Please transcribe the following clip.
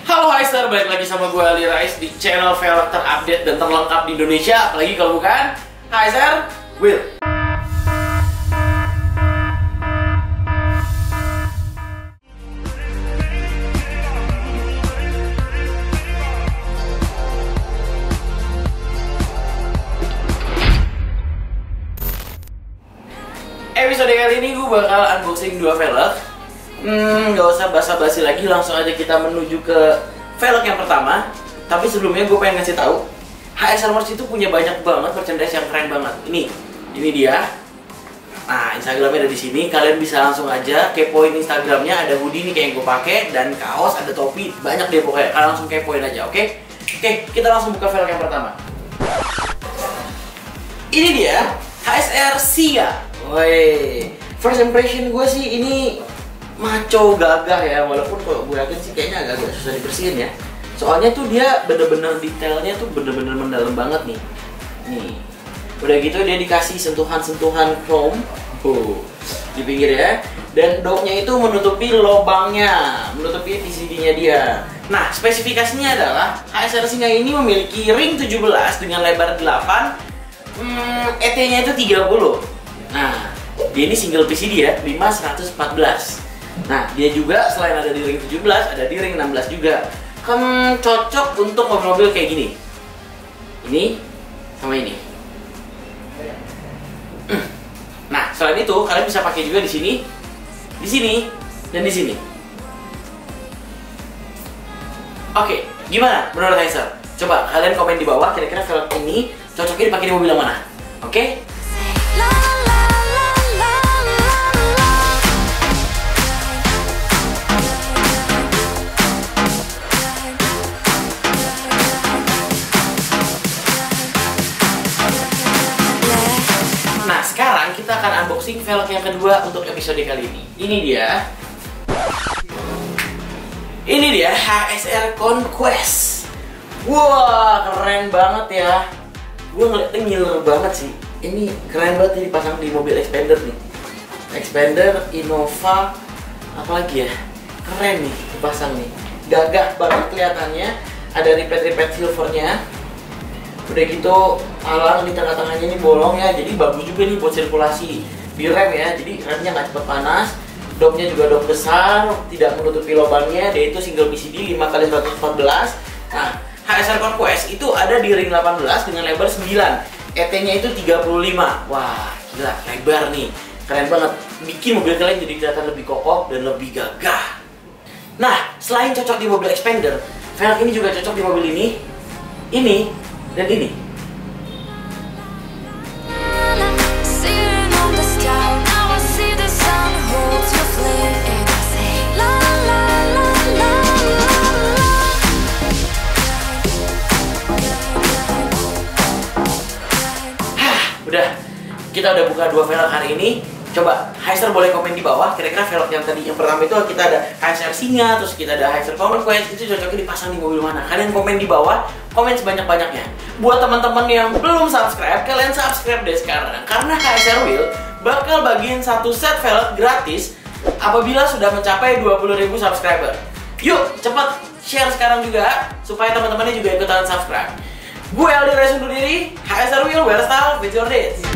Halo Heister, balik lagi sama gue Ali Rais di channel velg terupdate dan terlengkap di Indonesia. Apalagi kalau bukan Heister Will. Episode kali ini gue bakal unboxing dua velg. Gak usah basa-basi lagi, langsung aja kita menuju ke velg yang pertama. Tapi sebelumnya gue pengen ngasih tahu, HSR Merch itu punya banyak banget merchandise yang keren banget. Ini dia. Nah, Instagramnya ada di sini. Kalian bisa langsung aja kepoin Instagramnya. Ada hoodie nih kayak yang gue pakai, dan kaos, ada topi, banyak deh pokoknya. Kalian langsung kepoin aja, oke? Oke, kita langsung buka velg yang pertama. Ini dia HSR Sia. Woi, first impression gue sih ini maco gagah ya, walaupun kalau gue yakin sih kayaknya agak susah dibersihin ya. Soalnya tuh dia bener-bener detailnya tuh bener-bener mendalam banget nih. Nih, udah gitu dia dikasih sentuhan-sentuhan chrome di pinggir ya. Dan dopnya itu menutupi lubangnya, menutupi PCB-nya dia. Nah, spesifikasinya adalah HSR Sia ini memiliki ring 17 dengan lebar 8, ET-nya itu 30. Nah, dia ini single PCD ya, 5114. Nah, dia juga selain ada di ring 17, ada di ring 16 juga. Kan cocok untuk mobil-mobil kayak gini. Ini sama ini. Nah, selain itu kalian bisa pakai juga di sini, dan di sini. Oke, gimana menurut Heister? Coba kalian komen di bawah kira-kira velg ini cocoknya dipakai di mobil yang mana. Oke? Nah, sekarang kita akan unboxing velg yang kedua untuk episode kali ini. Ini dia HSR Conquest. Wah, keren banget ya. Gue ngeliatnya ngiler banget sih. Ini keren banget nih dipasang di mobil Xpander nih. Xpander, Innova, apalagi ya. Keren nih dipasang nih. Gagah banget kelihatannya. Ada ripet-ripet silvernya. Udah gitu alang di tengah-tengahnya ini bolong ya, jadi bagus juga nih buat sirkulasi di rem ya. Jadi remnya nggak cepet panas, dopnya juga dop besar, tidak menutupi lubangnya. Dia itu single PCD 5x114. Nah, HSR Conquest itu ada di ring 18 dengan lebar 9, ET-nya itu 35. Wah, gila, lebar nih, keren banget. Bikin mobil kalian jadi kelihatan lebih kokoh dan lebih gagah. Nah, selain cocok di mobil Xpander, velg ini juga cocok di mobil ini, dan ini. Udah, kita udah buka dua velg hari ini. Coba Heister boleh komen di bawah kira-kira velg yang tadi yang pertama itu kita ada HSR Sia, terus kita ada HSR Conquest, itu cocoknya dipasang di mobil mana? Kalian komen di bawah, komen sebanyak-banyaknya. Buat teman-teman yang belum subscribe, kalian subscribe deh sekarang, karena HSR Will bakal bagiin satu set velg gratis apabila sudah mencapai 20.000 subscriber. Yuk, cepet share sekarang juga supaya teman-temannya juga ikutan subscribe. Gue Aldi Rais undur diri, HSR Will, where style with your dates.